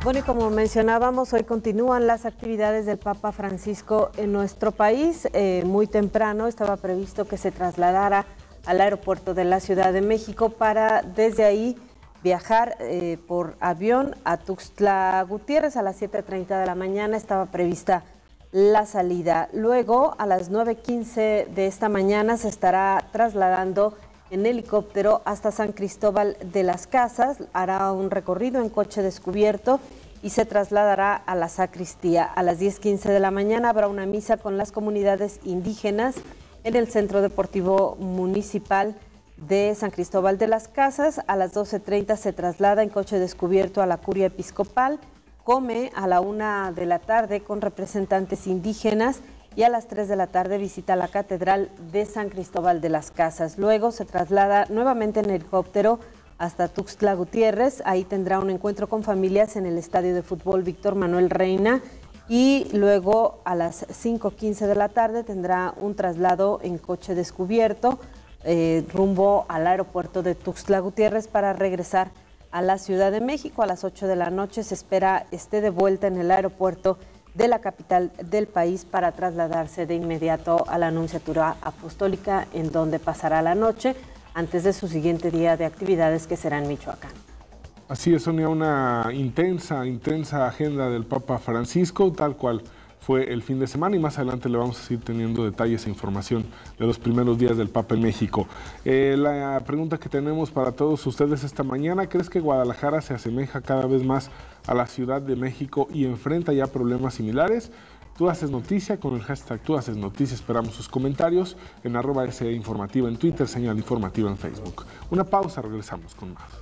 Bueno, y como mencionábamos, hoy continúan las actividades del Papa Francisco en nuestro país. Muy temprano estaba previsto que se trasladara al aeropuerto de la Ciudad de México para desde ahí viajar por avión a Tuxtla Gutiérrez. A las 7:30 de la mañana estaba prevista la salida. Luego, a las 9:15 de esta mañana, se estará trasladando en helicóptero hasta San Cristóbal de las Casas. Hará un recorrido en coche descubierto y se trasladará a la sacristía. A las 10:15 de la mañana habrá una misa con las comunidades indígenas en el Centro Deportivo Municipal de San Cristóbal de las Casas. A las 12:30 se traslada en coche descubierto a la Curia Episcopal. Come a la 1 de la tarde con representantes indígenas y a las 3 de la tarde visita la Catedral de San Cristóbal de las Casas. Luego se traslada nuevamente en helicóptero hasta Tuxtla Gutiérrez. Ahí tendrá un encuentro con familias en el estadio de fútbol Víctor Manuel Reina y luego a las 5:15 de la tarde tendrá un traslado en coche descubierto rumbo al aeropuerto de Tuxtla Gutiérrez para regresar a la Ciudad de México. A las 8 de la noche se espera esté de vuelta en el aeropuerto de la capital del país para trasladarse de inmediato a la Nunciatura Apostólica, en donde pasará la noche antes de su siguiente día de actividades, que será en Michoacán. Así es, Sonia, una intensa agenda del Papa Francisco, tal cual fue el fin de semana, y más adelante le vamos a seguir teniendo detalles e información de los primeros días del Papa en México. La pregunta que tenemos para todos ustedes esta mañana: ¿crees que Guadalajara se asemeja cada vez más a la Ciudad de México y enfrenta ya problemas similares? Tú haces noticia con el hashtag Tú Haces Noticia. Esperamos sus comentarios en @SEInformativa en Twitter, Señal Informativa en Facebook. Una pausa, regresamos con más.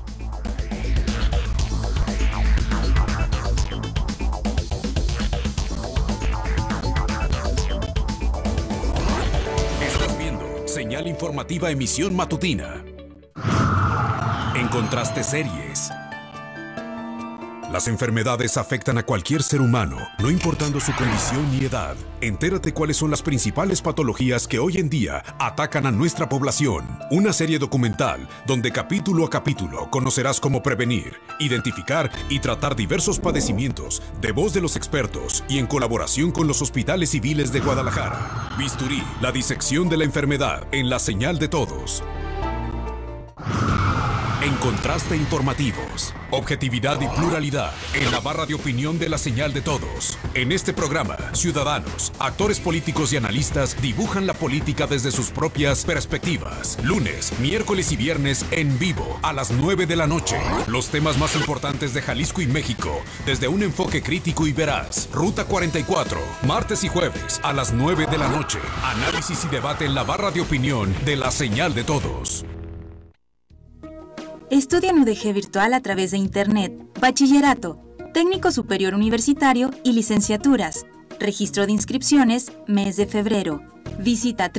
Señal Informativa, emisión matutina. Encontraste series. Las enfermedades afectan a cualquier ser humano, no importando su condición ni edad. Entérate cuáles son las principales patologías que hoy en día atacan a nuestra población. Una serie documental donde capítulo a capítulo conocerás cómo prevenir, identificar y tratar diversos padecimientos de voz de los expertos y en colaboración con los hospitales civiles de Guadalajara. Bisturí, la disección de la enfermedad en la señal de todos. En Contraste Informativos, objetividad y pluralidad en la barra de opinión de la señal de todos. En este programa, ciudadanos, actores políticos y analistas dibujan la política desde sus propias perspectivas. Lunes, miércoles y viernes en vivo a las 9 de la noche. Los temas más importantes de Jalisco y México desde un enfoque crítico y veraz. Ruta 44, martes y jueves a las 9 de la noche. Análisis y debate en la barra de opinión de la señal de todos. Estudia en UDG Virtual a través de Internet, bachillerato, técnico superior universitario y licenciaturas. Registro de inscripciones, mes de febrero. Visita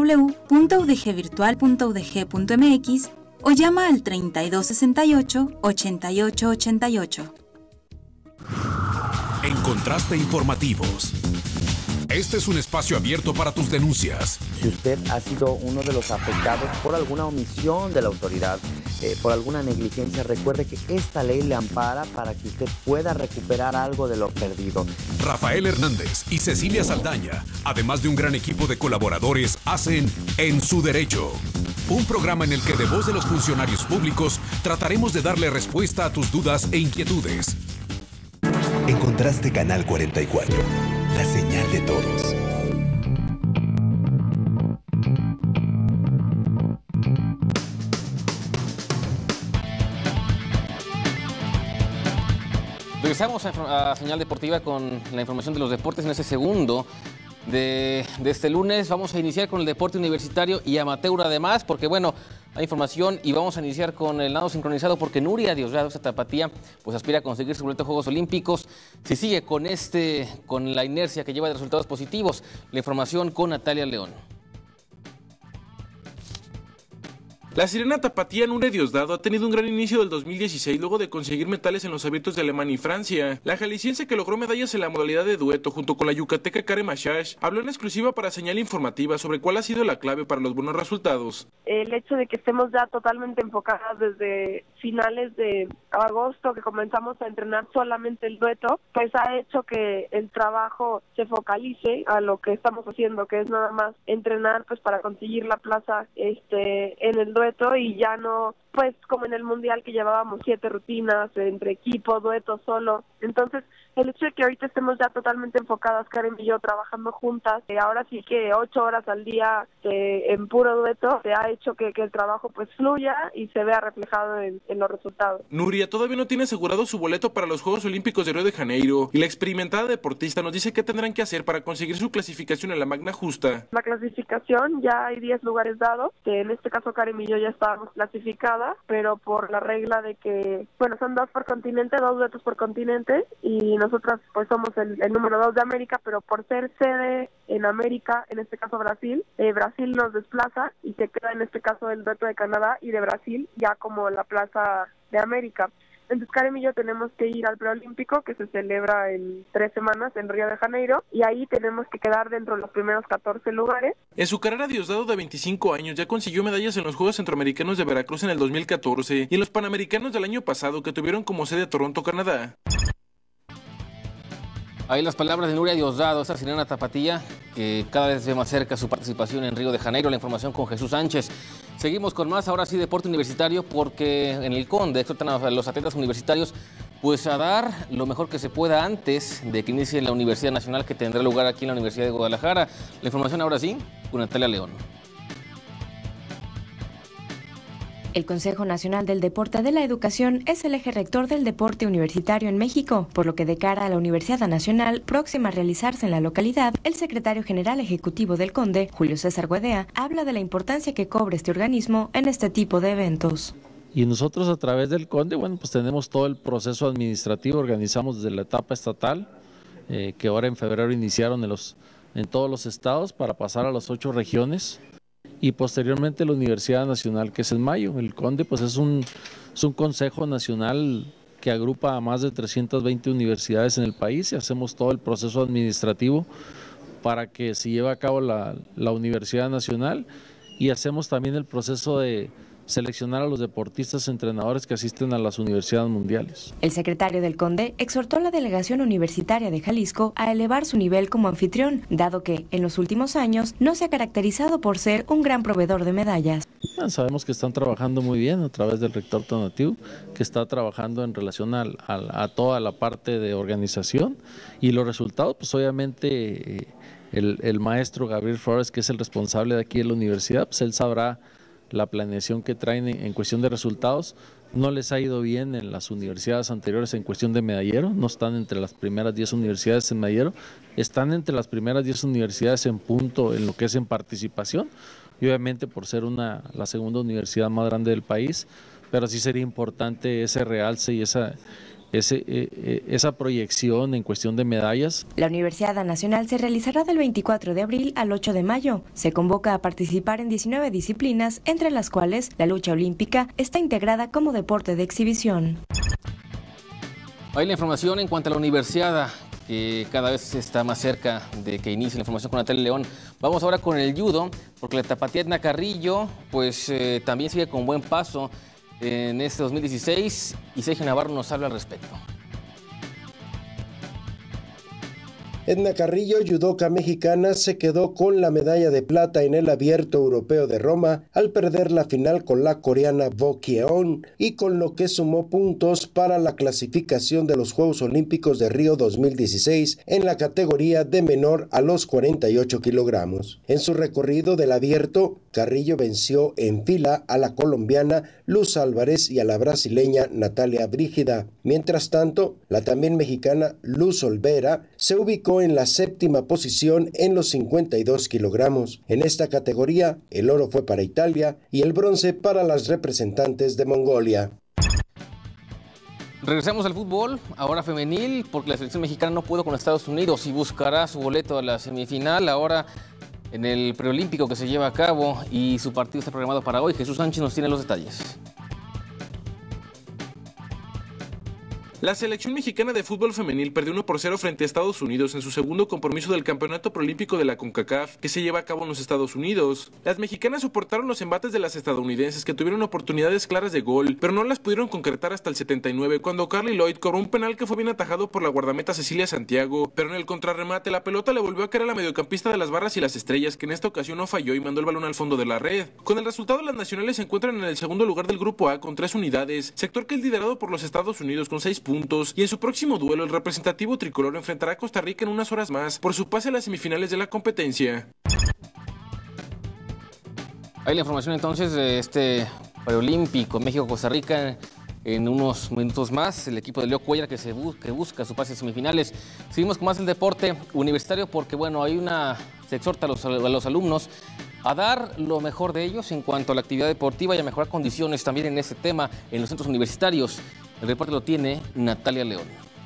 www.udgvirtual.udg.mx o llama al 3268-8888. En Contraste Informativos. Este es un espacio abierto para tus denuncias. Si usted ha sido uno de los afectados por alguna omisión de la autoridad, por alguna negligencia, recuerde que esta ley le ampara para que usted pueda recuperar algo de lo perdido. Rafael Hernández y Cecilia Saldaña, además de un gran equipo de colaboradores, hacen En Su Derecho. Un programa en el que de voz de los funcionarios públicos trataremos de darle respuesta a tus dudas e inquietudes. Encontraste Canal 44, la señal de todos. Regresamos a Señal Deportiva con la información de los deportes en ese segundo de este lunes. Vamos a iniciar con el deporte universitario y amateur además, porque bueno, hay información y vamos a iniciar con el nado sincronizado porque Nuria Diosdado, esta tapatía, pues aspira a conseguir su boleto a Juegos Olímpicos. Si sigue con la inercia que lleva de resultados positivos. La información con Natalia León. La sirena tapatía Nuria Diosdado ha tenido un gran inicio del 2016 luego de conseguir metales en los abiertos de Alemania y Francia. La jalisciense, que logró medallas en la modalidad de dueto junto con la yucateca Karen Machash, habló en exclusiva para Señal Informativa sobre cuál ha sido la clave para los buenos resultados. El hecho de que estemos ya totalmente enfocadas desde finales de agosto, que comenzamos a entrenar solamente el dueto, pues ha hecho que el trabajo se focalice a lo que estamos haciendo, que es nada más entrenar pues para conseguir la plaza en el dueto, y ya no pues como en el mundial que llevábamos 7 rutinas entre equipo, dueto, solo. Entonces el hecho de que ahorita estemos ya totalmente enfocadas, Karen y yo, trabajando juntas, ahora sí que 8 horas al día en puro dueto, ha hecho que el trabajo pues fluya y se vea reflejado en los resultados. Nuria todavía no tiene asegurado su boleto para los Juegos Olímpicos de Río de Janeiro, y la experimentada deportista nos dice qué tendrán que hacer para conseguir su clasificación en la magna justa. La clasificación, ya hay 10 lugares dados, que en este caso Karen y yo ya estábamos clasificadas, pero por la regla de que, bueno, son 2 por continente, 2 duetos por continente, y nosotras pues somos el número 2 de América, pero por ser sede en América, en este caso Brasil, Brasil nos desplaza y se queda en este caso el dueto de Canadá y de Brasil ya como la plaza de América. Entonces Karen y yo tenemos que ir al preolímpico, que se celebra en 3 semanas en Río de Janeiro, y ahí tenemos que quedar dentro de los primeros 14 lugares. En su carrera, Diosdado, de 25 años, ya consiguió medallas en los Juegos Centroamericanos de Veracruz en el 2014 y en los Panamericanos del año pasado, que tuvieron como sede Toronto, Canadá. Ahí las palabras de Nuria Diosdado, esa sirena tapatía que cada vez ve más cerca su participación en Río de Janeiro. La información con Jesús Sánchez. Seguimos con más, ahora sí, deporte universitario, porque en el Conde exhortan a los atletas universitarios pues a dar lo mejor que se pueda antes de que inicie la Universidad Nacional, que tendrá lugar aquí en la Universidad de Guadalajara. La información ahora sí con Natalia León. El Consejo Nacional del Deporte de la Educación es el eje rector del deporte universitario en México, por lo que de cara a la Universidad Nacional, próxima a realizarse en la localidad, el secretario general ejecutivo del CONDE, Julio César Guedea, habla de la importancia que cobra este organismo en este tipo de eventos. Y nosotros a través del CONDE, bueno, pues tenemos todo el proceso administrativo, organizamos desde la etapa estatal, que ahora en febrero iniciaron en todos los estados para pasar a las 8 regiones. Y posteriormente la Universidad Nacional, que es en mayo. El CONDE pues es un consejo nacional que agrupa a más de 320 universidades en el país, y hacemos todo el proceso administrativo para que se lleve a cabo la Universidad Nacional, y hacemos también el proceso de seleccionar a los deportistas entrenadores que asisten a las universidades mundiales. El secretario del CONDE exhortó a la delegación universitaria de Jalisco a elevar su nivel como anfitrión, dado que en los últimos años no se ha caracterizado por ser un gran proveedor de medallas. Sabemos que están trabajando muy bien a través del rector Tonatiuh, que está trabajando en relación a toda la parte de organización, y los resultados, pues obviamente el maestro Gabriel Flores, que es el responsable de aquí de la universidad, pues él sabrá la planeación que traen en cuestión de resultados. No les ha ido bien en las universidades anteriores en cuestión de medallero, no están entre las primeras 10 universidades en medallero, están entre las primeras 10 universidades en punto en lo que es en participación, y obviamente por ser la segunda universidad más grande del país, pero sí sería importante ese realce y esa proyección en cuestión de medallas. La Universidad Nacional se realizará del 24 de abril al 8 de mayo. Se convoca a participar en 19 disciplinas, entre las cuales la lucha olímpica está integrada como deporte de exhibición. Hay la información en cuanto a la universidad, que cada vez está más cerca de que inicie. La información con Natalia León. Vamos ahora con el judo, porque la tapatía Edna Carrillo pues también sigue con buen paso en este 2016, y Sergio Navarro nos habla al respecto. Edna Carrillo, judoka mexicana, se quedó con la medalla de plata en el Abierto Europeo de Roma al perder la final con la coreana Bo Kyeon, y con lo que sumó puntos para la clasificación de los Juegos Olímpicos de Río 2016 en la categoría de menor a los 48 kilogramos. En su recorrido del Abierto, Carrillo venció en fila a la colombiana Luz Álvarez y a la brasileña Natalia Brígida. Mientras tanto, la también mexicana Luz Olvera se ubicó en la 7ª posición en los 52 kilogramos. En esta categoría, el oro fue para Italia y el bronce para las representantes de Mongolia. Regresamos al fútbol, ahora femenil, porque la selección mexicana no pudo con Estados Unidos y buscará su boleto a la semifinal. Ahora en el preolímpico que se lleva a cabo y su partido está programado para hoy. Jesús Sánchez nos tiene los detalles. La selección mexicana de fútbol femenil perdió 1-0 frente a Estados Unidos en su segundo compromiso del Campeonato Preolímpico de la CONCACAF, que se lleva a cabo en los Estados Unidos. Las mexicanas soportaron los embates de las estadounidenses, que tuvieron oportunidades claras de gol, pero no las pudieron concretar hasta el 79, cuando Carly Lloyd cobró un penal que fue bien atajado por la guardameta Cecilia Santiago, pero en el contrarremate la pelota le volvió a caer a la mediocampista de las Barras y las Estrellas, que en esta ocasión no falló y mandó el balón al fondo de la red. Con el resultado, las nacionales se encuentran en el segundo lugar del Grupo A con 3 unidades, sector que es liderado por los Estados Unidos con 6 puntos, y en su próximo duelo el representativo tricolor enfrentará a Costa Rica en unas horas más por su pase a las semifinales de la competencia. Hay la información entonces de este preolímpico México-Costa Rica. En unos minutos más, el equipo de Leo Cuellar que busca su pase a semifinales. Seguimos con más el deporte universitario porque, bueno, se exhorta a los alumnos a dar lo mejor de ellos en cuanto a la actividad deportiva y a mejorar condiciones también en este tema en los centros universitarios. El reporte lo tiene Natalia León.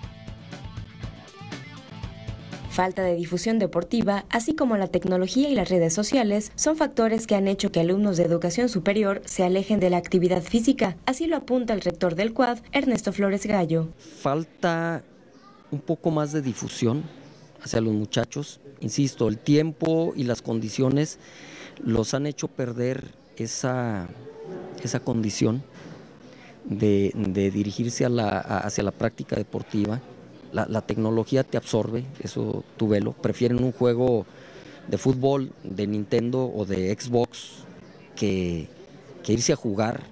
Falta de difusión deportiva, así como la tecnología y las redes sociales, son factores que han hecho que alumnos de educación superior se alejen de la actividad física. Así lo apunta el rector del CUAD, Ernesto Flores Gallo. Falta un poco más de difusión hacia los muchachos. Insisto, el tiempo y las condiciones los han hecho perder esa condición de dirigirse hacia la práctica deportiva. La tecnología te absorbe, eso tú velo. Prefieren un juego de fútbol, de Nintendo o de Xbox que irse a jugar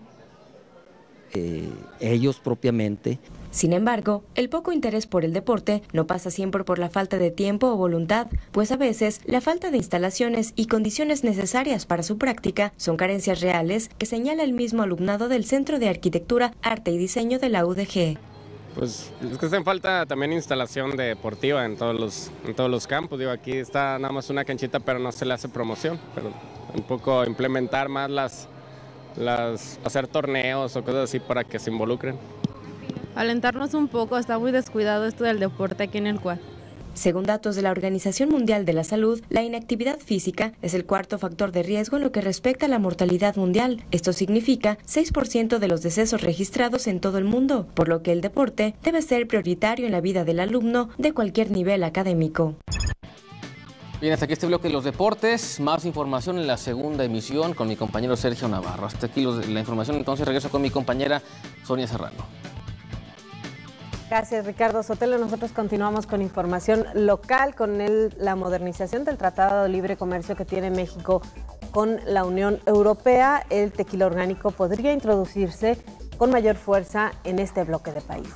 ellos propiamente. Sin embargo, el poco interés por el deporte no pasa siempre por la falta de tiempo o voluntad, pues a veces la falta de instalaciones y condiciones necesarias para su práctica son carencias reales que señala el mismo alumnado del Centro de Arquitectura, Arte y Diseño de la UDG. Pues es que hace falta también instalación deportiva en todos los campos. Digo, aquí está nada más una canchita, pero no se le hace promoción. Pero un poco implementar más hacer torneos o cosas así para que se involucren. Alentarnos un poco, está muy descuidado esto del deporte aquí en el CUAD. Según datos de la Organización Mundial de la Salud, la inactividad física es el cuarto factor de riesgo en lo que respecta a la mortalidad mundial. Esto significa 6% de los decesos registrados en todo el mundo, por lo que el deporte debe ser prioritario en la vida del alumno de cualquier nivel académico. Bien, hasta aquí este bloque de los deportes. Más información en la segunda emisión con mi compañero Sergio Navarro. Hasta aquí la información, entonces regreso con mi compañera Sonia Serrano. Gracias, Ricardo Sotelo. Nosotros continuamos con información local, con la modernización del Tratado de Libre Comercio que tiene México con la Unión Europea. El tequila orgánico podría introducirse con mayor fuerza en este bloque de país.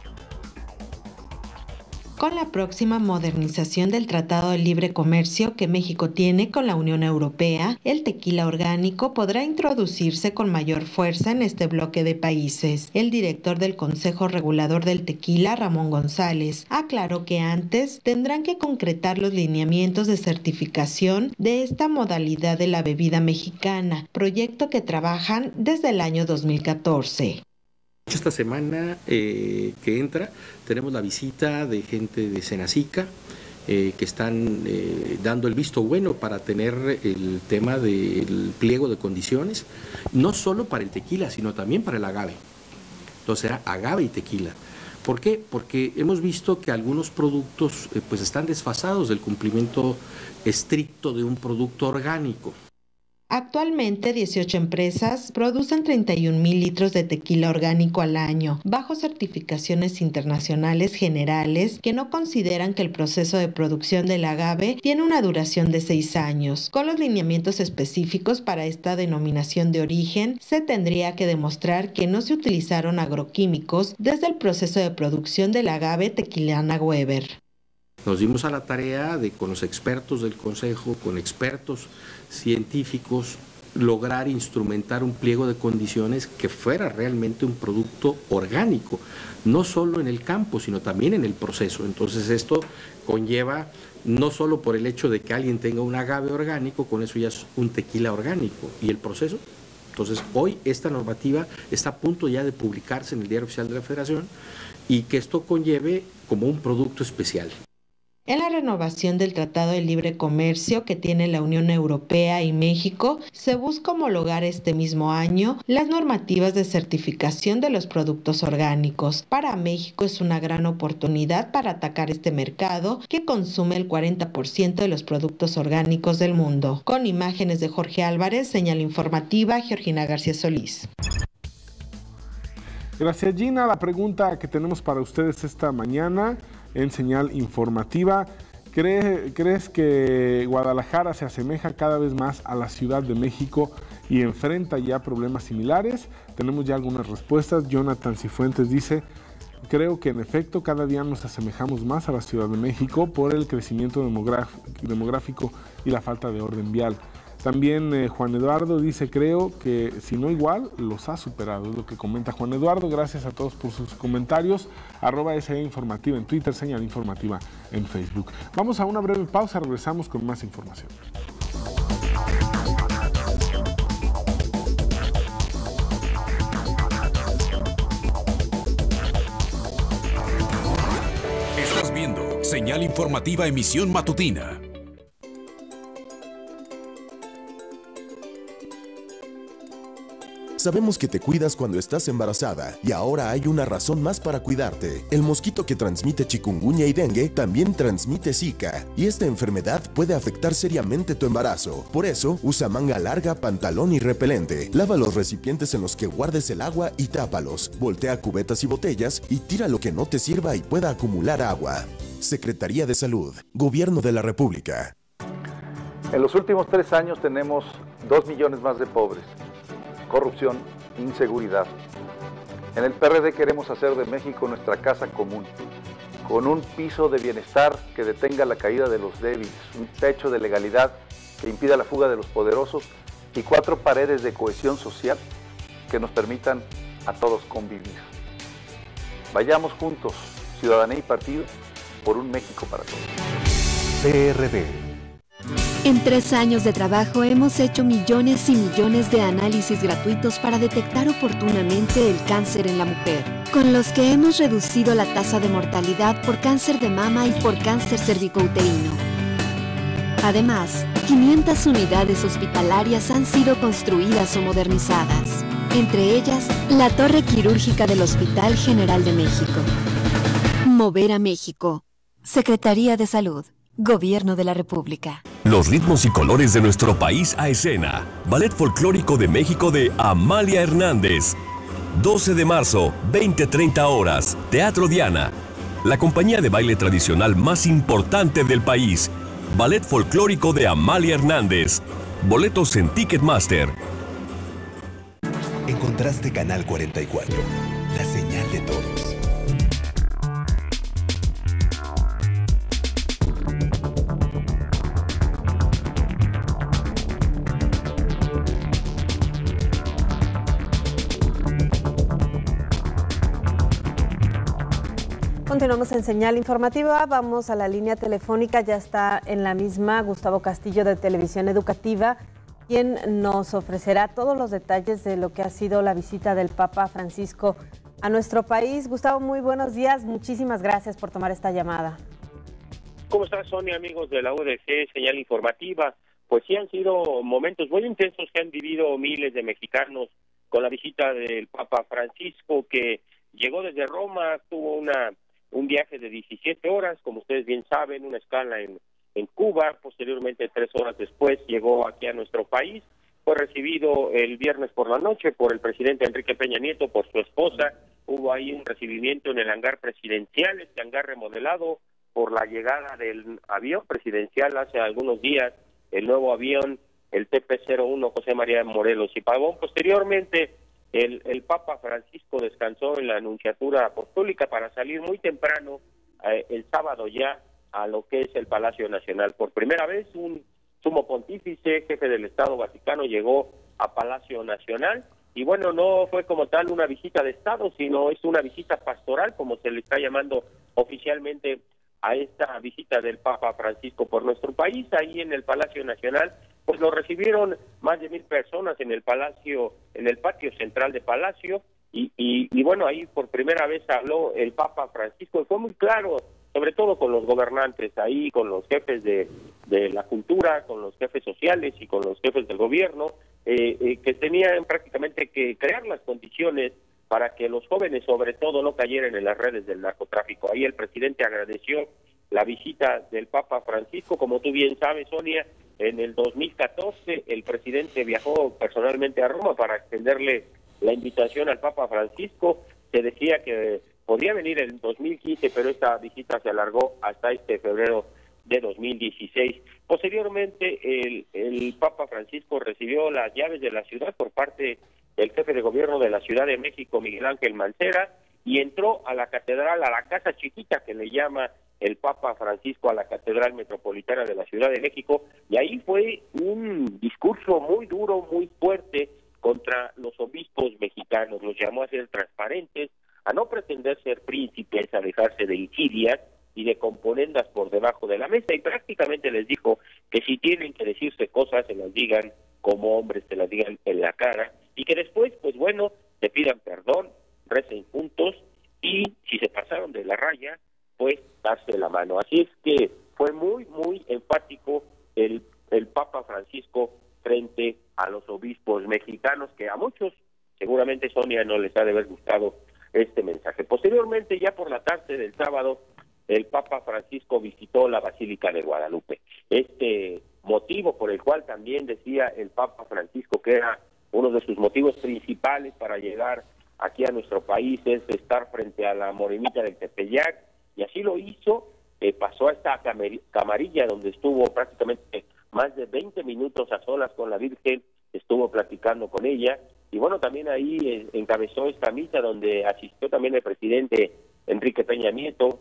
Con la próxima modernización del Tratado de Libre Comercio que México tiene con la Unión Europea, el tequila orgánico podrá introducirse con mayor fuerza en este bloque de países. El director del Consejo Regulador del Tequila, Ramón González, aclaró que antes tendrán que concretar los lineamientos de certificación de esta modalidad de la bebida mexicana, proyecto que trabajan desde el año 2014. Esta semana que entra tenemos la visita de gente de Senacica que están dando el visto bueno para tener el tema del pliego de condiciones, no solo para el tequila, sino también para el agave. Entonces será agave y tequila. ¿Por qué? Porque hemos visto que algunos productos pues están desfasados del cumplimiento estricto de un producto orgánico. Actualmente, 18 empresas producen 31,000 litros de tequila orgánico al año, bajo certificaciones internacionales generales que no consideran que el proceso de producción del agave tiene una duración de 6 años. Con los lineamientos específicos para esta denominación de origen, se tendría que demostrar que no se utilizaron agroquímicos desde el proceso de producción del agave Tequilana Weber. Nos dimos a la tarea de, con los expertos del Consejo, con expertos científicos, lograr instrumentar un pliego de condiciones que fuera realmente un producto orgánico, no solo en el campo, sino también en el proceso. Entonces esto conlleva, no solo por el hecho de que alguien tenga un agave orgánico, con eso ya es un tequila orgánico, y el proceso. Entonces hoy esta normativa está a punto ya de publicarse en el Diario Oficial de la Federación y que esto conlleve como un producto especial. En la renovación del Tratado de Libre Comercio que tiene la Unión Europea y México, se busca homologar este mismo año las normativas de certificación de los productos orgánicos. Para México es una gran oportunidad para atacar este mercado que consume el 40% de los productos orgánicos del mundo. Con imágenes de Jorge Álvarez, señal informativa, Georgina García Solís. Gracias, Gina. La pregunta que tenemos para ustedes esta mañana en señal informativa: ¿crees que Guadalajara se asemeja cada vez más a la Ciudad de México y enfrenta ya problemas similares? Tenemos ya algunas respuestas. Jonathan Cifuentes dice: creo que en efecto cada día nos asemejamos más a la Ciudad de México por el crecimiento demográfico y la falta de orden vial. También Juan Eduardo dice: creo que si no igual, los ha superado. Es lo que comenta Juan Eduardo. Gracias a todos por sus comentarios. @SE Informativa en Twitter, señal informativa en Facebook. Vamos a una breve pausa, regresamos con más información. Estás viendo señal informativa emisión matutina. Sabemos que te cuidas cuando estás embarazada y ahora hay una razón más para cuidarte. El mosquito que transmite chikungunya y dengue también transmite Zika y esta enfermedad puede afectar seriamente tu embarazo. Por eso, usa manga larga, pantalón y repelente. Lava los recipientes en los que guardes el agua y tápalos. Voltea cubetas y botellas y tira lo que no te sirva y pueda acumular agua. Secretaría de Salud, Gobierno de la República. En los últimos 3 años tenemos 2 millones más de pobres. Corrupción, inseguridad. En el PRD queremos hacer de México nuestra casa común, con un piso de bienestar que detenga la caída de los débiles, un techo de legalidad que impida la fuga de los poderosos y 4 paredes de cohesión social que nos permitan a todos convivir. Vayamos juntos, ciudadanía y partido, por un México para todos. PRD. En 3 años de trabajo hemos hecho millones y millones de análisis gratuitos para detectar oportunamente el cáncer en la mujer, con los que hemos reducido la tasa de mortalidad por cáncer de mama y por cáncer cervicouterino. Además, 500 unidades hospitalarias han sido construidas o modernizadas, entre ellas la torre quirúrgica del Hospital General de México. Mover a México. Secretaría de Salud. Gobierno de la República. Los ritmos y colores de nuestro país a escena. Ballet Folclórico de México de Amalia Hernández. 12 de marzo, 20:30 horas. Teatro Diana. La compañía de baile tradicional más importante del país. Ballet Folclórico de Amalia Hernández. Boletos en Ticketmaster. Encontraste Canal 44, la señal de todos. Continuamos en señal informativa, vamos a la línea telefónica, ya está en la misma Gustavo Castillo de Televisión Educativa, quien nos ofrecerá todos los detalles de lo que ha sido la visita del Papa Francisco a nuestro país. Gustavo, muy buenos días, muchísimas gracias por tomar esta llamada. ¿Cómo estás, Sonia, amigos de la UDG, señal informativa? Pues sí han sido momentos muy intensos que han vivido miles de mexicanos con la visita del Papa Francisco, que llegó desde Roma, tuvo un viaje de 17 horas, como ustedes bien saben, una escala en Cuba, posteriormente 3 horas después llegó aquí a nuestro país, fue recibido el viernes por la noche por el presidente Enrique Peña Nieto, por su esposa, hubo ahí un recibimiento en el hangar presidencial, este hangar remodelado por la llegada del avión presidencial hace algunos días, el nuevo avión, el TP-01 José María Morelos y Pavón. Posteriormente, el Papa Francisco descansó en la Anunciatura Apostólica para salir muy temprano el sábado ya a lo que es el Palacio Nacional. Por primera vez un sumo pontífice, jefe del Estado Vaticano, llegó a Palacio Nacional y bueno, no fue como tal una visita de Estado, sino es una visita pastoral, como se le está llamando oficialmente a esta visita del Papa Francisco por nuestro país. Ahí en el Palacio Nacional pues lo recibieron más de 1,000 personas en el Palacio, en el patio central de Palacio, y bueno, ahí por primera vez habló el Papa Francisco, y fue muy claro sobre todo con los gobernantes ahí, con los jefes de la cultura, con los jefes sociales y con los jefes del gobierno, que tenían prácticamente que crear las condiciones para que los jóvenes, sobre todo, no cayeran en las redes del narcotráfico. Ahí el presidente agradeció la visita del Papa Francisco. Como tú bien sabes, Sonia, en el 2014 el presidente viajó personalmente a Roma para extenderle la invitación al Papa Francisco. Se decía que podía venir en 2015, pero esta visita se alargó hasta este febrero de 2016. Posteriormente, el Papa Francisco recibió las llaves de la ciudad por parte del jefe de gobierno de la Ciudad de México, Miguel Ángel Mancera, y entró a la catedral, a la casa chiquita que le llama el Papa Francisco, a la Catedral Metropolitana de la Ciudad de México, y ahí fue un discurso muy duro, muy fuerte contra los obispos mexicanos. Los llamó a ser transparentes, a no pretender ser príncipes, a dejarse de insidias y de componendas por debajo de la mesa, y prácticamente les dijo que si tienen que decirse cosas, se las digan como hombres, se las digan en la cara, y que después, pues bueno, se pidan perdón, recen juntos, y si se pasaron de la raya, pues darse la mano. Así es que fue muy, muy enfático el Papa Francisco frente a los obispos mexicanos, que a muchos, seguramente, Sonia, no les ha de haber gustado este mensaje. Posteriormente, ya por la tarde del sábado, el Papa Francisco visitó la Basílica de Guadalupe. Este motivo por el cual también decía el Papa Francisco que era uno de sus motivos principales para llegar aquí a nuestro país es estar frente a la Morenita del Tepeyac, y así lo hizo. Pasó a esta camarilla donde estuvo prácticamente más de 20 minutos a solas con la Virgen, estuvo platicando con ella, y bueno, también ahí encabezó esta misa donde asistió también el presidente Enrique Peña Nieto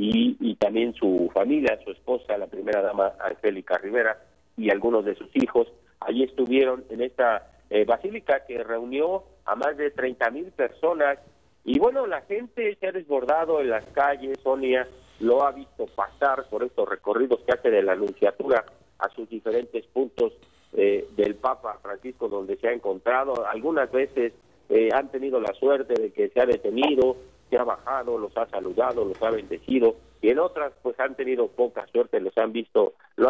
y también su familia, su esposa, la primera dama Angélica Rivera, y algunos de sus hijos. Allí estuvieron en esta basílica que reunió a más de 30,000 personas, y bueno, la gente se ha desbordado en las calles. Sonia lo ha visto pasar por estos recorridos que hace de la Nunciatura a sus diferentes puntos del Papa Francisco, donde se ha encontrado. Algunas veces han tenido la suerte de que se ha detenido, se ha bajado, los ha saludado, los ha bendecido, y en otras pues han tenido poca suerte, lo han visto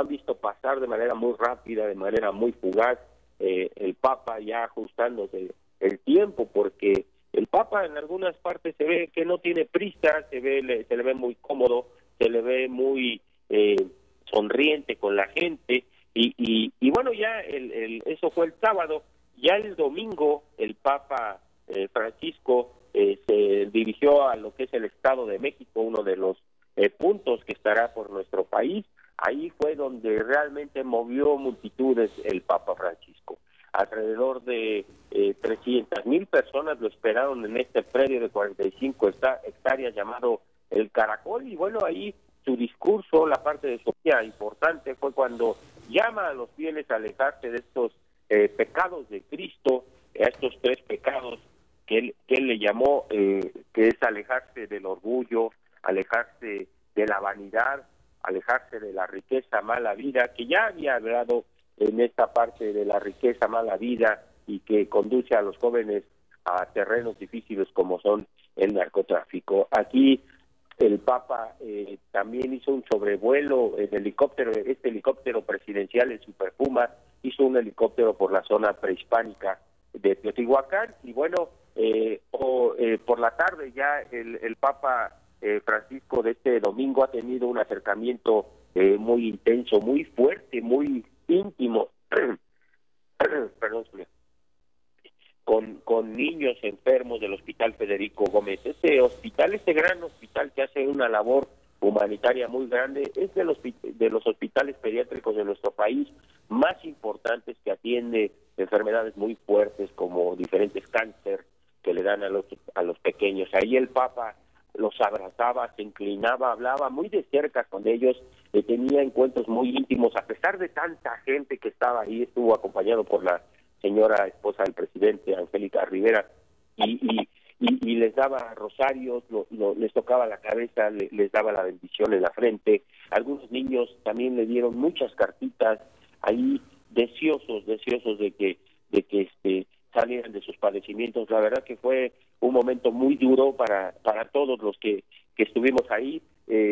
pasar de manera muy rápida, de manera muy fugaz. El Papa ya ajustándose el tiempo, porque el Papa en algunas partes se ve que no tiene prisa, se le ve muy cómodo, se le ve muy sonriente con la gente, y bueno, ya eso fue el sábado. Ya el domingo el Papa Francisco se dirigió a lo que es el Estado de México, uno de los puntos que estará por nuestro país. Ahí fue donde realmente movió multitudes el Papa Francisco. Alrededor de 300,000 personas lo esperaron en este predio de 45 hectáreas llamado El Caracol, y bueno, ahí su discurso, la parte de Sofía importante, fue cuando llama a los fieles a alejarse de estos pecados de Cristo, a estos 3 pecados que él le llamó, que es alejarse del orgullo, alejarse de la vanidad, alejarse de la riqueza, mala vida, que ya había hablado en esta parte de la riqueza, mala vida, y que conduce a los jóvenes a terrenos difíciles como son el narcotráfico. Aquí el Papa también hizo un sobrevuelo en helicóptero, este helicóptero presidencial, el Super Puma, hizo un helicóptero por la zona prehispánica de Teotihuacán, y bueno, por la tarde ya el Papa Francisco de este domingo ha tenido un acercamiento muy intenso, muy fuerte, muy íntimo, perdón, con niños enfermos del Hospital Federico Gómez. Este gran hospital que hace una labor humanitaria muy grande, es de los hospitales pediátricos de nuestro país más importantes, que atiende enfermedades muy fuertes como diferentes cáncer que le dan a los pequeños. Ahí el Papa los abrazaba, se inclinaba, hablaba muy de cerca con ellos, tenía encuentros muy íntimos, a pesar de tanta gente que estaba ahí. Estuvo acompañado por la señora esposa del presidente, Angélica Rivera, y les daba rosarios, les tocaba la cabeza, les daba la bendición en la frente. Algunos niños también le dieron muchas cartitas ahí, deseosos de que salieran de sus padecimientos. La verdad que fue un momento muy duro para todos los que estuvimos ahí.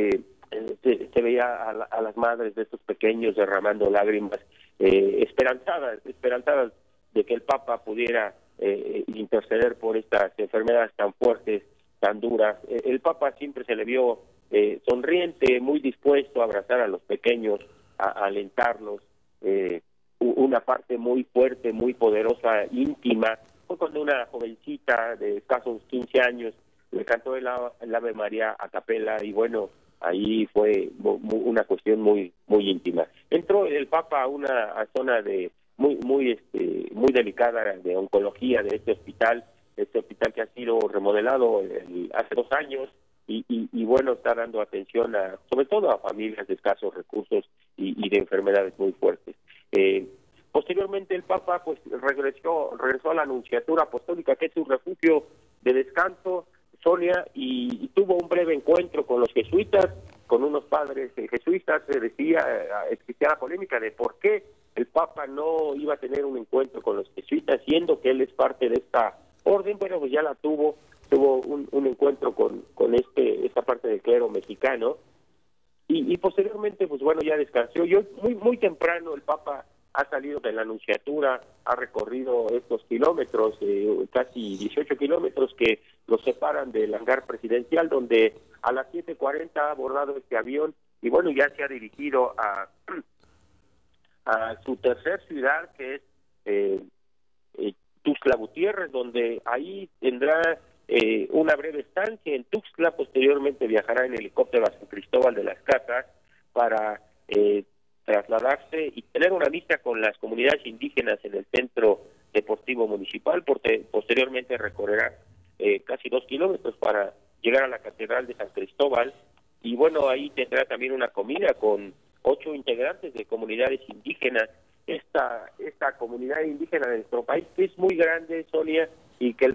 se veía a las madres de estos pequeños derramando lágrimas, esperanzadas de que el Papa pudiera interceder por estas enfermedades tan fuertes, tan duras. El Papa siempre se le vio sonriente, muy dispuesto a abrazar a los pequeños, a alentarlos, una parte muy fuerte, muy poderosa, íntima. Fue cuando una jovencita de escasos 15 años le cantó el Ave María a capela, y bueno, ahí fue una cuestión muy íntima. Entró el Papa a una zona de muy delicada de oncología de este hospital que ha sido remodelado hace 2 años, y bueno, está dando atención sobre todo a familias de escasos recursos y de enfermedades muy fuertes. Posteriormente el Papa pues regresó a la Anunciatura Apostólica, que es su refugio de descanso, Sonia, y tuvo un breve encuentro con los jesuitas, con unos padres jesuitas. Existía la polémica de por qué el Papa no iba a tener un encuentro con los jesuitas, siendo que él es parte de esta orden. Bueno, pues ya la tuvo un encuentro con esta parte del clero mexicano, y posteriormente pues bueno, ya descansó. Yo muy temprano el Papa ha salido de la Anunciatura, ha recorrido estos kilómetros, casi 18 kilómetros que los separan del hangar presidencial, donde a las 7:40 ha abordado este avión, y bueno, ya se ha dirigido a su tercer ciudad, que es Tuxtla Gutiérrez, donde ahí tendrá una breve estancia en Tuxtla. Posteriormente viajará en helicóptero a San Cristóbal de las Casas para trasladarse y tener una vista con las comunidades indígenas en el Centro Deportivo Municipal. Posteriormente recorrerá casi 2 kilómetros para llegar a la Catedral de San Cristóbal, y bueno, ahí tendrá también una comida con 8 integrantes de comunidades indígenas. Esta comunidad indígena de nuestro país, que es muy grande, Sonia, y que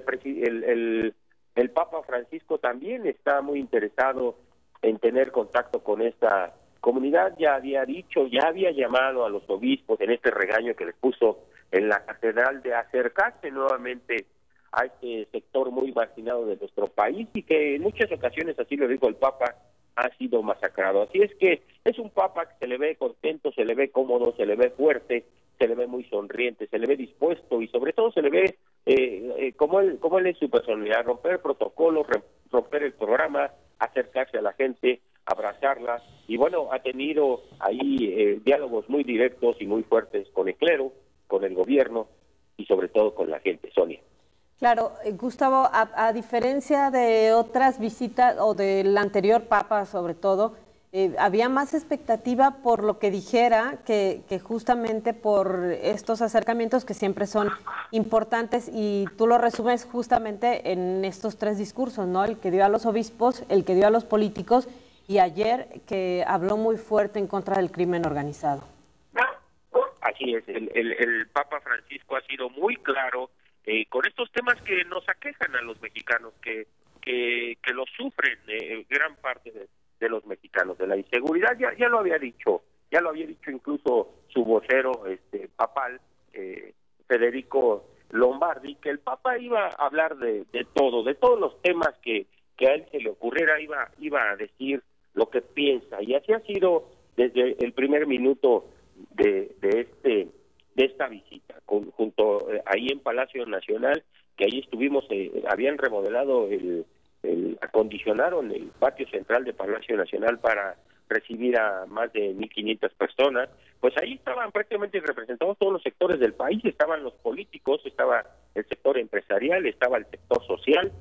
el Papa Francisco también está muy interesado en tener contacto con esta comunidad. Ya había llamado a los obispos en este regaño que les puso en la catedral de acercarse nuevamente a este sector muy marginado de nuestro país, y que en muchas ocasiones, así lo dijo el Papa, ha sido masacrado. Así es que es un Papa que se le ve contento, se le ve cómodo, se le ve fuerte, se le ve muy sonriente, se le ve dispuesto, y sobre todo se le ve como él es su personalidad: romper protocolos, romper el programa, acercarse a la gente, abrazarla. Y bueno, ha tenido ahí diálogos muy directos y muy fuertes con el clero, con el gobierno y sobre todo con la gente, Sonia. Claro, Gustavo, a diferencia de otras visitas o del anterior Papa sobre todo, había más expectativa por lo que dijera que justamente por estos acercamientos que siempre son importantes, y tú lo resumes justamente en estos 3 discursos, ¿no? El que dio a los obispos, el que dio a los políticos, y ayer que habló muy fuerte en contra del crimen organizado. Así es, el Papa Francisco ha sido muy claro con estos temas que nos aquejan a los mexicanos, que lo sufren gran parte de los mexicanos, de la inseguridad. Ya lo había dicho incluso su vocero papal, Federico Lombardi, que el Papa iba a hablar de todos los temas que a él se le ocurriera, iba a decir lo que piensa, y así ha sido desde el primer minuto de esta visita, junto ahí en Palacio Nacional, que ahí estuvimos. Habían remodelado acondicionaron el patio central de Palacio Nacional para recibir a más de 1,500 personas. Pues ahí estaban prácticamente representados todos los sectores del país: estaban los políticos, estaba el sector empresarial, estaba el sector social,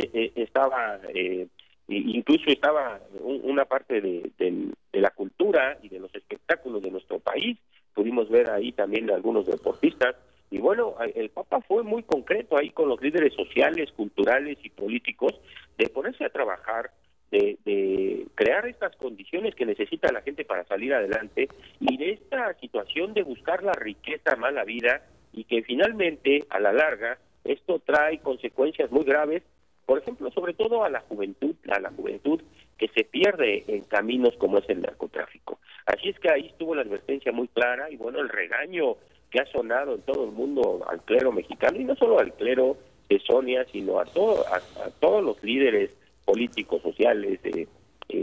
incluso estaba una parte de la cultura y de los espectáculos de nuestro país. Pudimos ver ahí también algunos deportistas, y bueno, el Papa fue muy concreto ahí con los líderes sociales, culturales y políticos, de ponerse a trabajar, de crear estas condiciones que necesita la gente para salir adelante, y de esta situación de buscar la riqueza, mala vida, y que finalmente, a la larga, esto trae consecuencias muy graves, por ejemplo, sobre todo a la juventud que se pierde en caminos como es el narcotráfico. Así es que ahí estuvo la advertencia muy clara, y bueno, el regaño que ha sonado en todo el mundo al clero mexicano, y no solo al clero de Sonia, sino a todos los líderes políticos, sociales, culturales,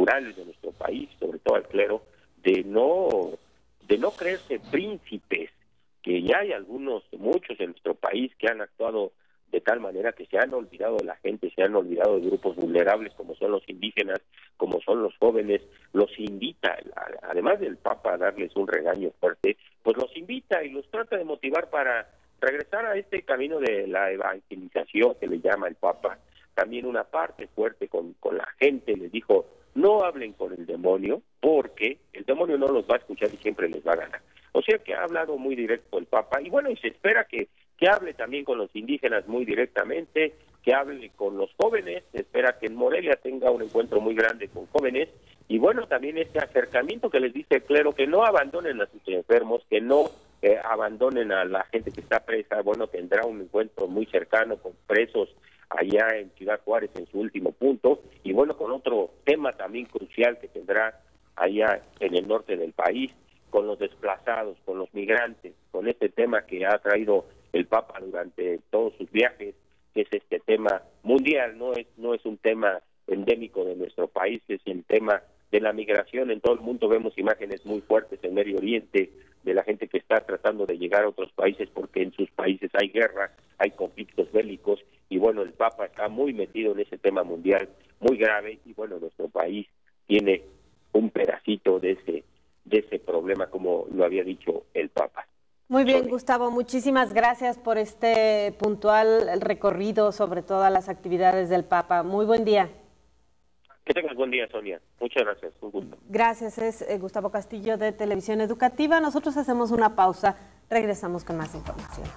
culturales de nuestro país, sobre todo al clero, de no creerse príncipes, que ya hay muchos en nuestro país que han actuado de tal manera que se han olvidado de la gente, se han olvidado de grupos vulnerables como son los indígenas, como son los jóvenes. Los invita, además del Papa a darles un regaño fuerte, pues los invita y los trata de motivar para regresar a este camino de la evangelización que le llama el Papa. También una parte fuerte con la gente, les dijo, no hablen con el demonio, porque el demonio no los va a escuchar y siempre les va a ganar. O sea que ha hablado muy directo el Papa, y bueno, y se espera que hable también con los indígenas muy directamente, que hable con los jóvenes, se espera que en Morelia tenga un encuentro muy grande con jóvenes, y bueno, también este acercamiento que les dice el clero, que no abandonen a sus enfermos, que no abandonen a la gente que está presa. Bueno, tendrá un encuentro muy cercano con presos allá en Ciudad Juárez en su último punto, y bueno, con otro tema también crucial que tendrá allá en el norte del país, con los desplazados, con los migrantes, con este tema que ha traído el Papa durante todos sus viajes, que es este tema mundial, no es un tema endémico de nuestro país, es el tema de la migración. En todo el mundo vemos imágenes muy fuertes en Medio Oriente, de la gente que está tratando de llegar a otros países porque en sus países hay guerra, hay conflictos bélicos, y bueno, el Papa está muy metido en ese tema mundial, muy grave, y bueno, nuestro país tiene un pedacito de ese problema, como lo había dicho el Papa. Muy bien, Gustavo, muchísimas gracias por este puntual recorrido sobre todas las actividades del Papa. Muy buen día. Que tengas buen día, Sonia. Muchas gracias, un gusto. Gracias, es Gustavo Castillo de Televisión Educativa. Nosotros hacemos una pausa, regresamos con más información.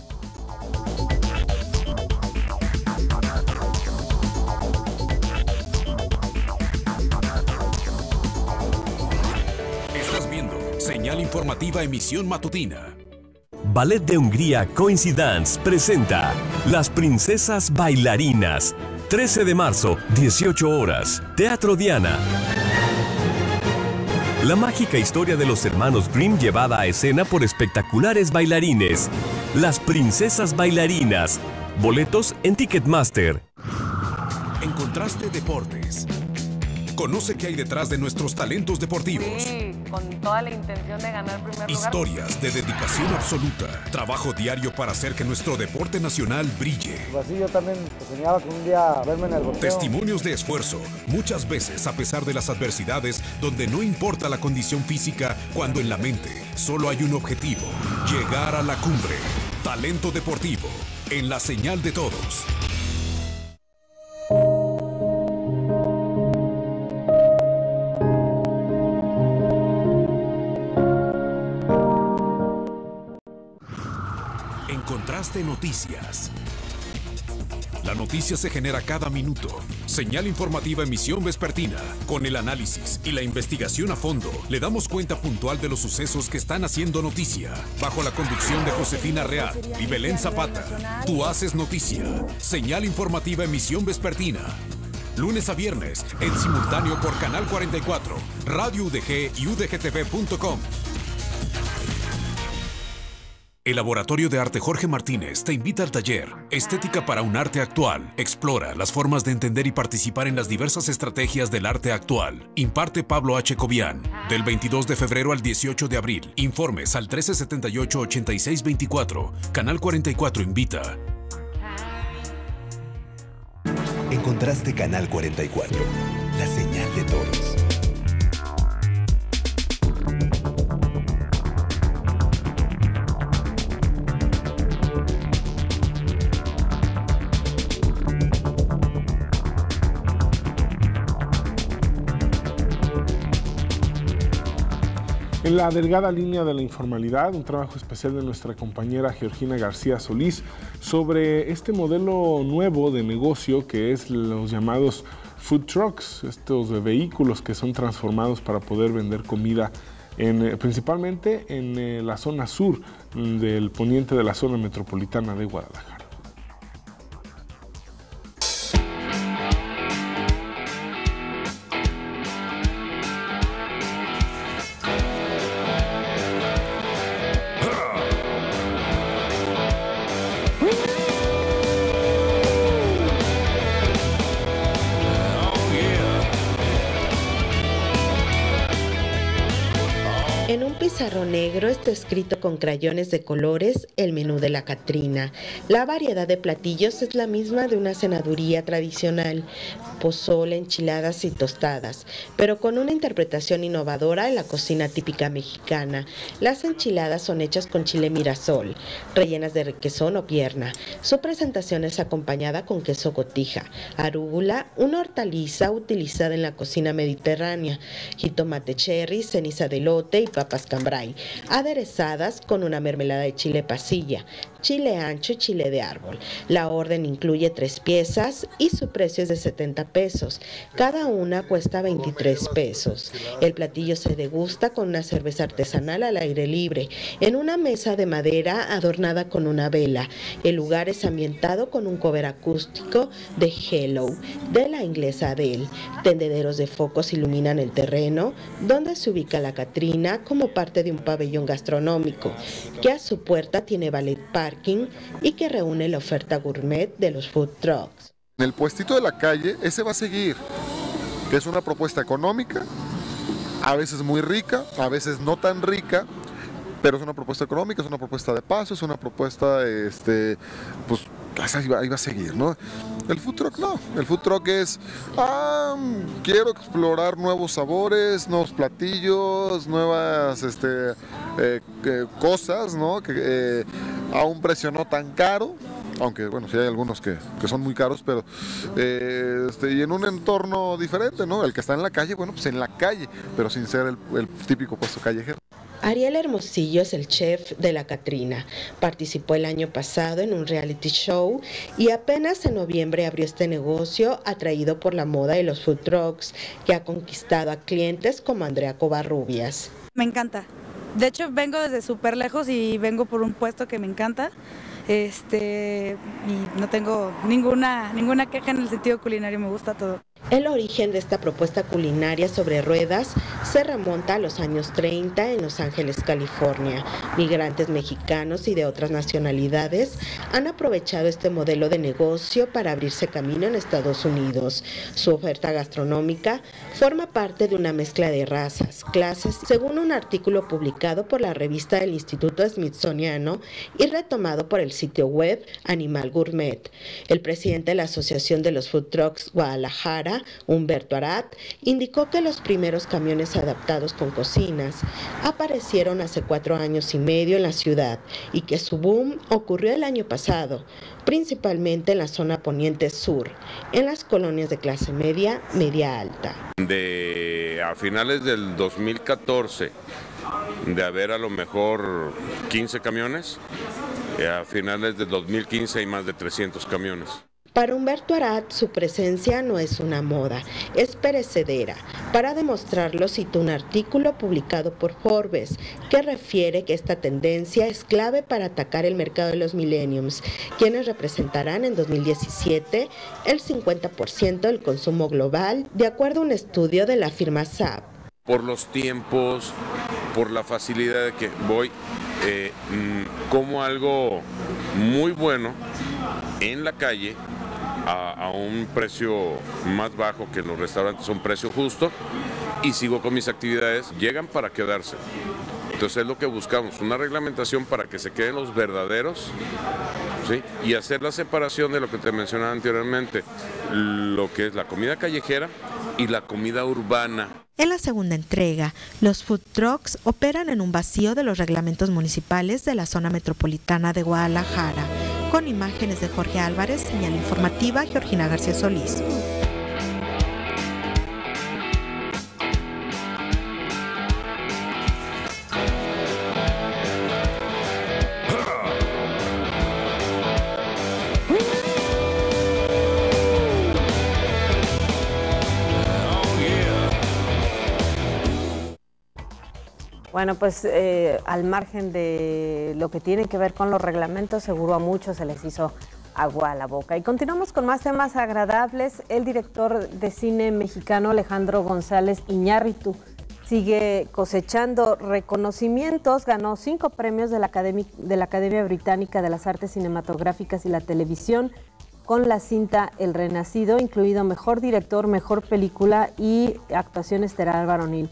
Estás viendo Señal Informativa Emisión Matutina. Ballet de Hungría Coincidence presenta Las Princesas Bailarinas. 13 de marzo, 18 horas. Teatro Diana. La mágica historia de los hermanos Grimm llevada a escena por espectaculares bailarines. Las Princesas Bailarinas. Boletos en Ticketmaster. En Contraste Deportes. Conoce qué hay detrás de nuestros talentos deportivos. Sí, con toda la intención de ganar primer lugar. Historias de dedicación absoluta. Trabajo diario para hacer que nuestro deporte nacional brille. Pues así yo también soñaba con un día verme en el boxeo. Testimonios de esfuerzo, muchas veces a pesar de las adversidades, donde no importa la condición física, cuando en la mente solo hay un objetivo: llegar a la cumbre. Talento deportivo, en la señal de todos. Contraste Noticias. La noticia se genera cada minuto. Señal informativa emisión vespertina. Con el análisis y la investigación a fondo, le damos cuenta puntual de los sucesos que están haciendo noticia. Bajo la conducción de Josefina Real y Belén Zapata. Tú haces noticia. Señal informativa emisión vespertina. Lunes a viernes, en simultáneo por Canal 44, Radio UDG y udgtv.com. El Laboratorio de Arte Jorge Martínez te invita al taller Estética para un Arte Actual. Explora las formas de entender y participar en las diversas estrategias del arte actual. Imparte Pablo H. Cobian. Del 22 de febrero al 18 de abril. Informes al 1378-8624. Canal 44 invita. Encontraste Canal 44, la señal de todos. En la delgada línea de la informalidad, un trabajo especial de nuestra compañera Georgina García Solís sobre este modelo nuevo de negocio que es los llamados food trucks, estos vehículos que son transformados para poder vender comida principalmente en la zona sur del poniente de la zona metropolitana de Guadalajara. pizarrón negro está escrito con crayones de colores el menú de la Catrina. La variedad de platillos es la misma de una cenaduría tradicional: pozole, enchiladas y tostadas, pero con una interpretación innovadora en la cocina típica mexicana. Las enchiladas son hechas con chile mirasol, rellenas de requesón o pierna. Su presentación es acompañada con queso cotija, arúgula, una hortaliza utilizada en la cocina mediterránea, jitomate cherry, ceniza de elote y papas cambray, aderezadas con una mermelada de chile pasilla, chile ancho y chile de árbol. La orden incluye 3 piezas y su precio es de 70 pesos. Cada una cuesta 23 pesos. El platillo se degusta con una cerveza artesanal al aire libre, en una mesa de madera adornada con una vela. El lugar es ambientado con un cover acústico de Hello, de la inglesa Adele. Tendederos de focos iluminan el terreno, donde se ubica la Catrina como parte de un pabellón gastronómico, que a su puerta tiene valet parking y que reúne la oferta gourmet de los food trucks. En el puestito de la calle, ese va a seguir, que es una propuesta económica, a veces muy rica, a veces no tan rica, pero es una propuesta económica, es una propuesta de paso, es una propuesta, pues, ahí va a seguir, ¿no? El food truck no, el food truck es, quiero explorar nuevos sabores, nuevos platillos, nuevas cosas, ¿no? Que a un precio no tan caro, aunque bueno, sí hay algunos que son muy caros, pero y en un entorno diferente, ¿no? El que está en la calle, bueno, pues en la calle, pero sin ser el típico puesto callejero. Ariel Hermosillo es el chef de la Catrina. Participó el año pasado en un reality show y apenas en noviembre abrió este negocio atraído por la moda y los food trucks, que ha conquistado a clientes como Andrea Covarrubias. Me encanta. De hecho, vengo desde súper lejos y vengo por un puesto que me encanta. Y no tengo ninguna queja en el sentido culinario, me gusta todo. El origen de esta propuesta culinaria sobre ruedas se remonta a los años 30 en Los Ángeles, California. Migrantes mexicanos y de otras nacionalidades han aprovechado este modelo de negocio para abrirse camino en Estados Unidos. Su oferta gastronómica forma parte de una mezcla de razas, clases, según un artículo publicado por la revista del Instituto Smithsoniano y retomado por el sitio web Animal Gourmet. El presidente de la Asociación de los Food Trucks Guadalajara, Humberto Arat, indicó que los primeros camiones adaptados con cocinas aparecieron hace 4 años y medio en la ciudad y que su boom ocurrió el año pasado, principalmente en la zona poniente sur, en las colonias de clase media, media alta. A finales del 2014, de haber a lo mejor 15 camiones, a finales del 2015 hay más de 300 camiones. Para Humberto Arat, su presencia no es una moda, es perecedera. Para demostrarlo, citó un artículo publicado por Forbes que refiere que esta tendencia es clave para atacar el mercado de los millennials, quienes representarán en 2017 el 50% del consumo global, de acuerdo a un estudio de la firma SAP. Por los tiempos, por la facilidad de que voy, como algo muy bueno en la calle, a un precio más bajo que en los restaurantes, un precio justo, y sigo con mis actividades, llegan para quedarse. Entonces es lo que buscamos, una reglamentación para que se queden los verdaderos, ¿sí? Y hacer la separación de lo que te mencionaba anteriormente, lo que es la comida callejera y la comida urbana. En la segunda entrega, los food trucks operan en un vacío de los reglamentos municipales de la zona metropolitana de Guadalajara. Con imágenes de Jorge Álvarez, señal informativa Georgina García Solís. Bueno, pues al margen de lo que tiene que ver con los reglamentos, seguro a muchos se les hizo agua a la boca. Y continuamos con más temas agradables. El director de cine mexicano Alejandro González Iñárritu sigue cosechando reconocimientos. Ganó 5 premios de la Academia Británica de las Artes Cinematográficas y la Televisión con la cinta El Renacido, incluido Mejor Director, Mejor Película y Actuación Estelar Varonil.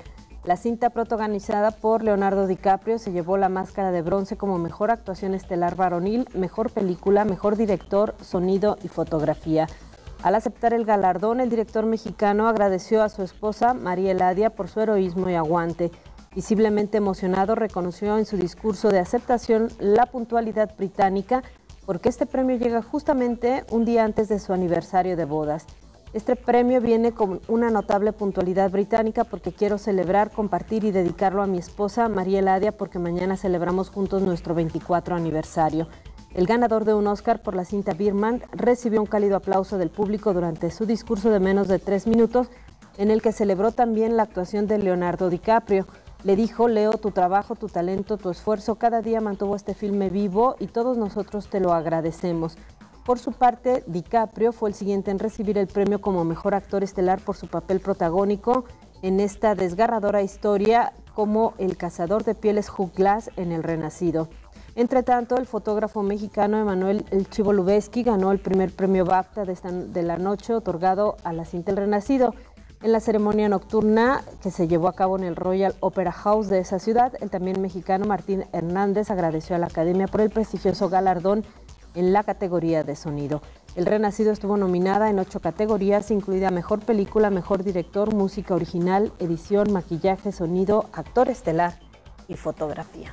La cinta, protagonizada por Leonardo DiCaprio, se llevó la Máscara de Bronce como mejor actuación estelar varonil, mejor película, mejor director, sonido y fotografía. Al aceptar el galardón, el director mexicano agradeció a su esposa, María Eladia, por su heroísmo y aguante. Visiblemente emocionado, reconoció en su discurso de aceptación la puntualidad británica, porque este premio llega justamente un día antes de su aniversario de bodas. Este premio viene con una notable puntualidad británica porque quiero celebrar, compartir y dedicarlo a mi esposa, María Eladia, porque mañana celebramos juntos nuestro 24 aniversario. El ganador de un Oscar por la cinta Birdman recibió un cálido aplauso del público durante su discurso de menos de 3 minutos, en el que celebró también la actuación de Leonardo DiCaprio. Le dijo: Leo, tu trabajo, tu talento, tu esfuerzo cada día mantuvo este filme vivo y todos nosotros te lo agradecemos. Por su parte, DiCaprio fue el siguiente en recibir el premio como mejor actor estelar por su papel protagónico en esta desgarradora historia como el cazador de pieles Hugh Glass en El Renacido. Entre tanto, el fotógrafo mexicano Emanuel El Chivo Lubezki ganó el primer premio BAFTA de la noche otorgado a la cinta El Renacido. En la ceremonia nocturna que se llevó a cabo en el Royal Opera House de esa ciudad, el también mexicano Martín Hernández agradeció a la Academia por el prestigioso galardón en la categoría de sonido. El Renacido estuvo nominada en 8 categorías, incluida Mejor Película, Mejor Director, Música Original, Edición, Maquillaje, Sonido, Actor Estelar y Fotografía.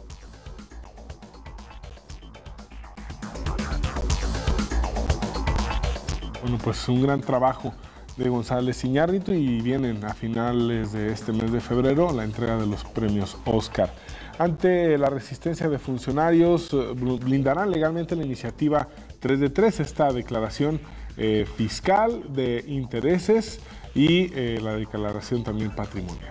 Bueno, pues un gran trabajo de González Iñárritu, y vienen a finales de este mes de febrero la entrega de los premios Oscar. Ante la resistencia de funcionarios, blindarán legalmente la iniciativa 3 de 3, esta declaración fiscal de intereses y la declaración también patrimonial.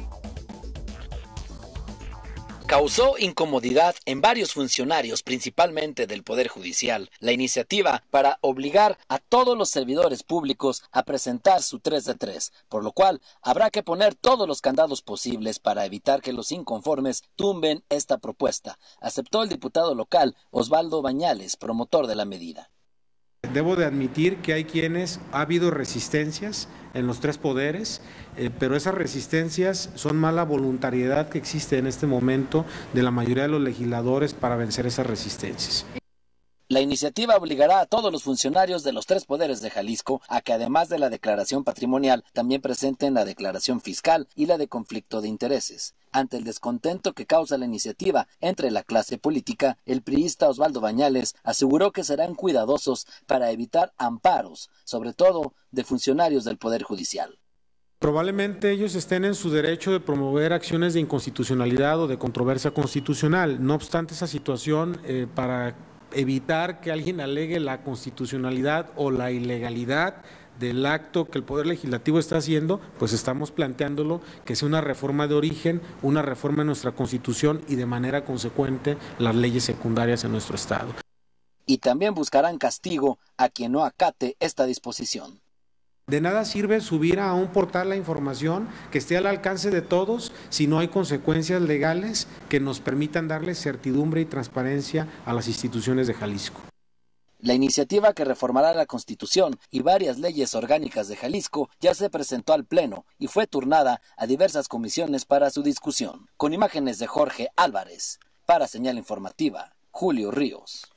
Causó incomodidad en varios funcionarios, principalmente del Poder Judicial, la iniciativa para obligar a todos los servidores públicos a presentar su 3 de 3, por lo cual habrá que poner todos los candados posibles para evitar que los inconformes tumben esta propuesta, aceptó el diputado local Osvaldo Bañales, promotor de la medida. Debo de admitir que hay quienes ha habido resistencias en los 3 poderes, pero esas resistencias son mala voluntariedad que existe en este momento de la mayoría de los legisladores para vencer esas resistencias. La iniciativa obligará a todos los funcionarios de los 3 poderes de Jalisco a que, además de la declaración patrimonial, también presenten la declaración fiscal y la de conflicto de intereses. Ante el descontento que causa la iniciativa entre la clase política, el priista Osvaldo Bañales aseguró que serán cuidadosos para evitar amparos, sobre todo de funcionarios del Poder Judicial. Probablemente ellos estén en su derecho de promover acciones de inconstitucionalidad o de controversia constitucional. No obstante esa situación, para evitar que alguien alegue la constitucionalidad o la ilegalidad del acto que el Poder Legislativo está haciendo, pues estamos planteándolo que sea una reforma de origen, una reforma en nuestra Constitución y de manera consecuente las leyes secundarias en nuestro Estado. Y también buscarán castigo a quien no acate esta disposición. De nada sirve subir a un portal la información que esté al alcance de todos si no hay consecuencias legales que nos permitan darle certidumbre y transparencia a las instituciones de Jalisco. La iniciativa que reformará la Constitución y varias leyes orgánicas de Jalisco ya se presentó al Pleno y fue turnada a diversas comisiones para su discusión. Con imágenes de Jorge Álvarez, para Señal Informativa, Julio Ríos.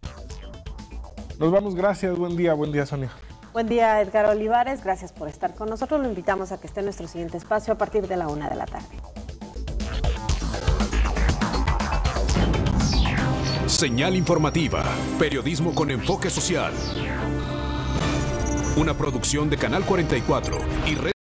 Nos vamos, gracias, buen día Sonia. Buen día, Edgar Olivares, gracias por estar con nosotros. Lo invitamos a que esté en nuestro siguiente espacio a partir de la 1 de la tarde. Señal Informativa, periodismo con enfoque social. Una producción de Canal 44 y